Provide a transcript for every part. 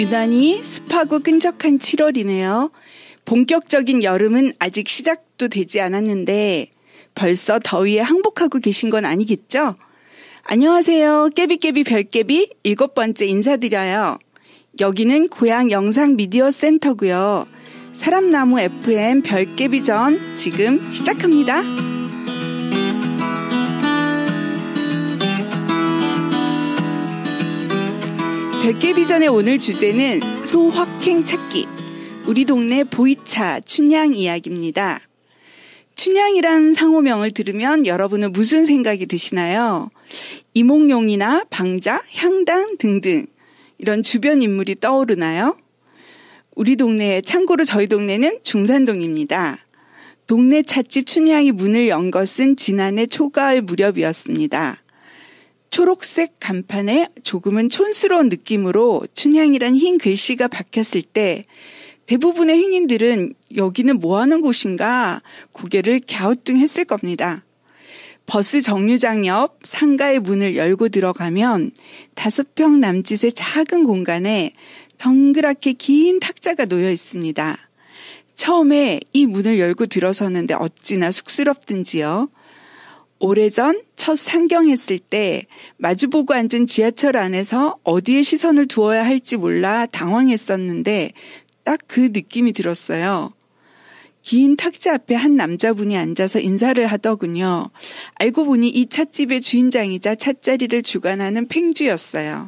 유난히 습하고 끈적한 7월이네요. 본격적인 여름은 아직 시작도 되지 않았는데 벌써 더위에 항복하고 계신 건 아니겠죠? 안녕하세요. 깨비깨비 별깨비 7번째 인사드려요. 여기는 고향 영상 미디어 센터고요. 사람나무 FM 별깨비전 지금 시작합니다. 별깨비전의 오늘 주제는 소확행 찾기, 우리 동네 보이차 춘향 이야기입니다. 춘향이란 상호명을 들으면 여러분은 무슨 생각이 드시나요? 이몽룡이나 방자, 향당 등등 이런 주변 인물이 떠오르나요? 우리 동네, 참고로 저희 동네는 중산동입니다. 동네 찻집 춘향이 문을 연 것은 지난해 초가을 무렵이었습니다. 초록색 간판에 조금은 촌스러운 느낌으로 춘향이란 흰 글씨가 박혔을 때 대부분의 행인들은 여기는 뭐하는 곳인가 고개를 갸우뚱했을 겁니다. 버스 정류장 옆 상가의 문을 열고 들어가면 5평 남짓의 작은 공간에 덩그랗게 긴 탁자가 놓여 있습니다. 처음에 이 문을 열고 들어서는데 어찌나 쑥스럽든지요. 오래전 첫 상경했을 때 마주보고 앉은 지하철 안에서 어디에 시선을 두어야 할지 몰라 당황했었는데 딱 그 느낌이 들었어요. 긴 탁자 앞에 한 남자분이 앉아서 인사를 하더군요. 알고 보니 이 찻집의 주인장이자 찻자리를 주관하는 팽주였어요.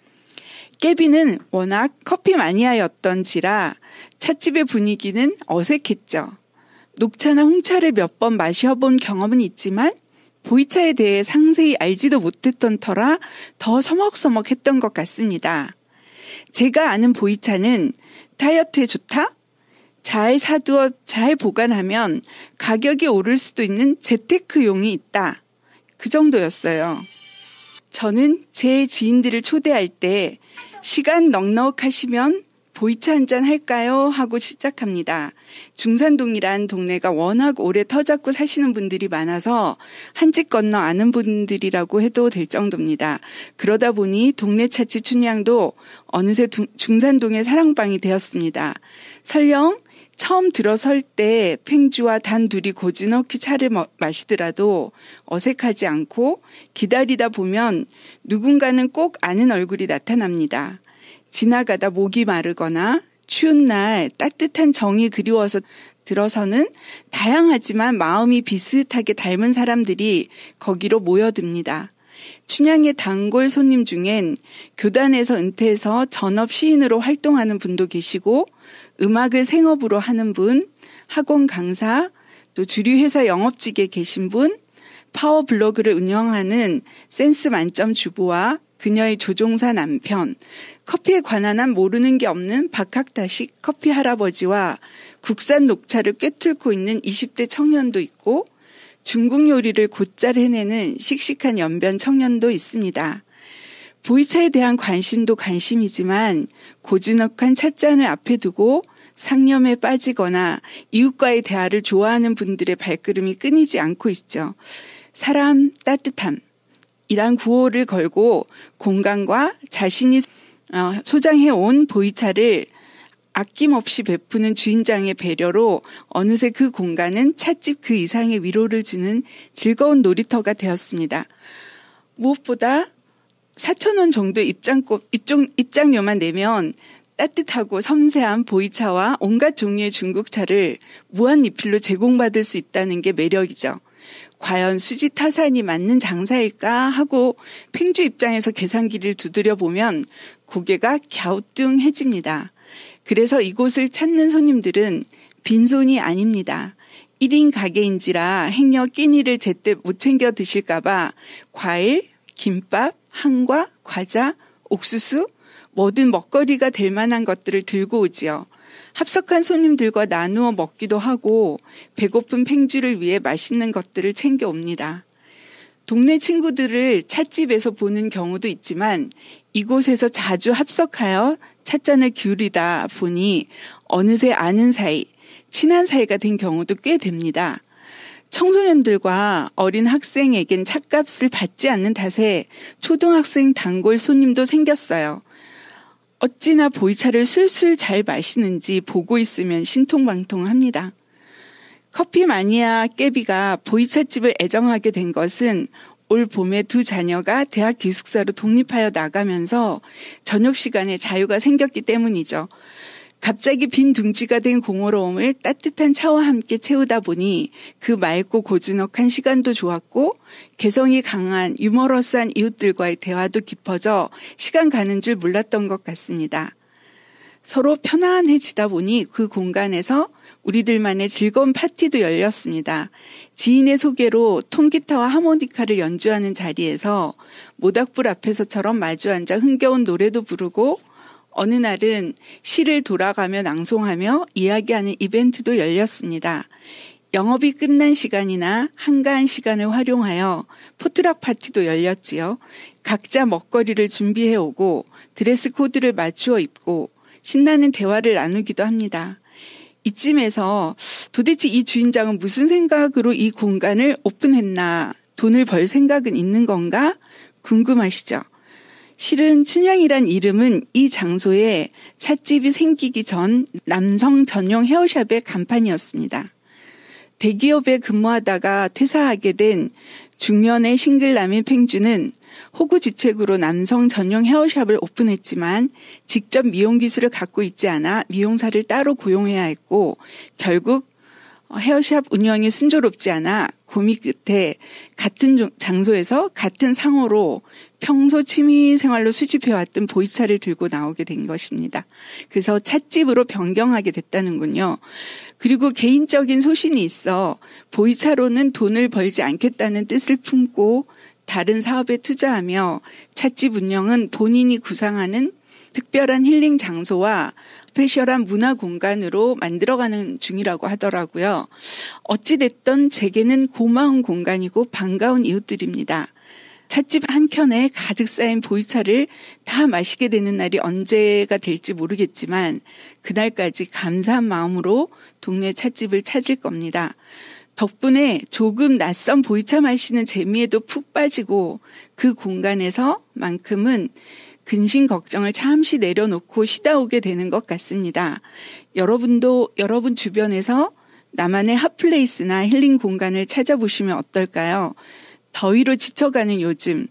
깨비는 워낙 커피 마니아였던지라 찻집의 분위기는 어색했죠. 녹차나 홍차를 몇 번 마셔본 경험은 있지만 보이차에 대해 상세히 알지도 못했던 터라 더 서먹서먹했던 것 같습니다. 제가 아는 보이차는 다이어트에 좋다? 잘 사두어 잘 보관하면 가격이 오를 수도 있는 재테크용이 있다. 그 정도였어요. 저는 제 지인들을 초대할 때 시간 넉넉하시면 보이차 한잔 할까요? 하고 시작합니다. 중산동이란 동네가 워낙 오래 터잡고 사시는 분들이 많아서 한 집 건너 아는 분들이라고 해도 될 정도입니다. 그러다 보니 동네 찻집 춘향도 어느새 중산동의 사랑방이 되었습니다. 설령 처음 들어설 때 팽주와 단 둘이 고즈넉히 차를 마시더라도 어색하지 않고 기다리다 보면 누군가는 꼭 아는 얼굴이 나타납니다. 지나가다 목이 마르거나 추운 날 따뜻한 정이 그리워서 들어서는 다양하지만 마음이 비슷하게 닮은 사람들이 거기로 모여듭니다. 춘향의 단골 손님 중엔 교단에서 은퇴해서 전업 시인으로 활동하는 분도 계시고 음악을 생업으로 하는 분, 학원 강사, 또 주류회사 영업직에 계신 분, 파워블로그를 운영하는 센스 만점 주부와 그녀의 조종사 남편, 커피에 관한 한 모르는 게 없는 박학다식 커피 할아버지와 국산 녹차를 꿰뚫고 있는 20대 청년도 있고 중국 요리를 곧잘 해내는 씩씩한 연변 청년도 있습니다. 보이차에 대한 관심도 관심이지만 고즈넉한 찻잔을 앞에 두고 상념에 빠지거나 이웃과의 대화를 좋아하는 분들의 발걸음이 끊이지 않고 있죠. 사람 따뜻함. 이란 구호를 걸고 공간과 자신이 소장해온 보이차를 아낌없이 베푸는 주인장의 배려로 어느새 그 공간은 찻집 그 이상의 위로를 주는 즐거운 놀이터가 되었습니다. 무엇보다 4,000원 정도 입장료만 내면 따뜻하고 섬세한 보이차와 온갖 종류의 중국차를 무한 리필로 제공받을 수 있다는 게 매력이죠. 과연 수지타산이 맞는 장사일까 하고 팽주 입장에서 계산기를 두드려 보면 고개가 갸우뚱해집니다. 그래서 이곳을 찾는 손님들은 빈손이 아닙니다. 1인 가게인지라 행여 끼니를 제때 못 챙겨 드실까봐 과일, 김밥, 한과, 과자, 옥수수, 뭐든 먹거리가 될 만한 것들을 들고 오지요. 합석한 손님들과 나누어 먹기도 하고 배고픈 팽주를 위해 맛있는 것들을 챙겨옵니다. 동네 친구들을 찻집에서 보는 경우도 있지만 이곳에서 자주 합석하여 찻잔을 기울이다 보니 어느새 아는 사이, 친한 사이가 된 경우도 꽤 됩니다. 청소년들과 어린 학생에겐 찻값을 받지 않는 탓에 초등학생 단골 손님도 생겼어요. 어찌나 보이차를 술술 잘 마시는지 보고 있으면 신통방통합니다. 커피 마니아 깨비가 보이차집을 애정하게 된 것은 올 봄에 두 자녀가 대학 기숙사로 독립하여 나가면서 저녁 시간에 자유가 생겼기 때문이죠. 갑자기 빈 둥지가 된 공허로움을 따뜻한 차와 함께 채우다 보니 그 맑고 고즈넉한 시간도 좋았고 개성이 강한 유머러스한 이웃들과의 대화도 깊어져 시간 가는 줄 몰랐던 것 같습니다. 서로 편안해지다 보니 그 공간에서 우리들만의 즐거운 파티도 열렸습니다. 지인의 소개로 통기타와 하모니카를 연주하는 자리에서 모닥불 앞에서처럼 마주 앉아 흥겨운 노래도 부르고 어느 날은 시를 돌아가며 낭송하며 이야기하는 이벤트도 열렸습니다. 영업이 끝난 시간이나 한가한 시간을 활용하여 포트락 파티도 열렸지요. 각자 먹거리를 준비해 오고 드레스 코드를 맞추어 입고 신나는 대화를 나누기도 합니다. 이쯤에서 도대체 이 주인장은 무슨 생각으로 이 공간을 오픈했나, 돈을 벌 생각은 있는 건가 궁금하시죠? 실은 춘향이란 이름은 이 장소에 찻집이 생기기 전 남성 전용 헤어샵의 간판이었습니다. 대기업에 근무하다가 퇴사하게 된 중년의 싱글남인 팽주는 호구지책으로 남성 전용 헤어샵을 오픈했지만 직접 미용 기술을 갖고 있지 않아 미용사를 따로 고용해야 했고 결국 헤어샵 운영이 순조롭지 않아 고민 끝에 같은 장소에서 같은 상호로 평소 취미생활로 수집해왔던 보이차를 들고 나오게 된 것입니다. 그래서 찻집으로 변경하게 됐다는군요. 그리고 개인적인 소신이 있어 보이차로는 돈을 벌지 않겠다는 뜻을 품고 다른 사업에 투자하며 찻집 운영은 본인이 구상하는 특별한 힐링 장소와 스페셜한 문화 공간으로 만들어가는 중이라고 하더라고요. 어찌됐든 제게는 고마운 공간이고 반가운 이웃들입니다. 찻집 한켠에 가득 쌓인 보이차를 다 마시게 되는 날이 언제가 될지 모르겠지만 그날까지 감사한 마음으로 동네 찻집을 찾을 겁니다. 덕분에 조금 낯선 보이차 마시는 재미에도 푹 빠지고 그 공간에서만큼은 근심 걱정을 잠시 내려놓고 쉬다 오게 되는 것 같습니다. 여러분도 여러분 주변에서 나만의 핫플레이스나 힐링 공간을 찾아보시면 어떨까요? 더위로 지쳐가는 요즘,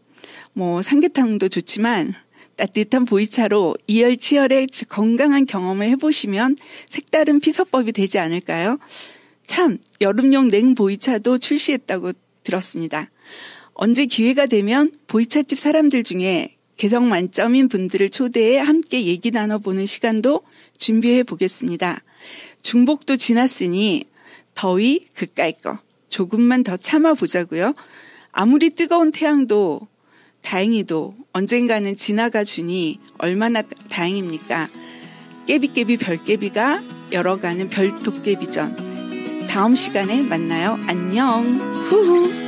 삼계탕도 좋지만 따뜻한 보이차로 이열치열의 건강한 경험을 해보시면 색다른 피서법이 되지 않을까요? 참, 여름용 냉보이차도 출시했다고 들었습니다. 언제 기회가 되면 보이차집 사람들 중에 개성 만점인 분들을 초대해 함께 얘기 나눠보는 시간도 준비해 보겠습니다. 중복도 지났으니 더위 그까이 거 조금만 더 참아보자고요. 아무리 뜨거운 태양도 다행히도 언젠가는 지나가 주니 얼마나 다행입니까? 깨비깨비 별깨비가 열어가는 별도깨비전. 다음 시간에 만나요. 안녕. 후후.